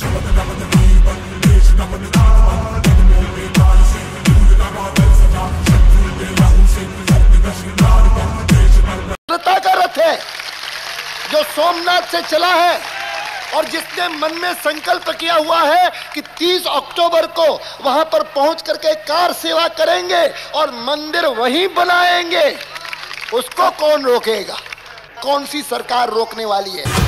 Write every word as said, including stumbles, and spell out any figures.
का रथ है जो सोमनाथ से चला है और जिसने मन में संकल्प किया हुआ है कि तीस अक्टूबर को वहां पर पहुंच करके कार सेवा करेंगे और मंदिर वहीं बनाएंगे, उसको कौन रोकेगा? कौन सी सरकार रोकने वाली है?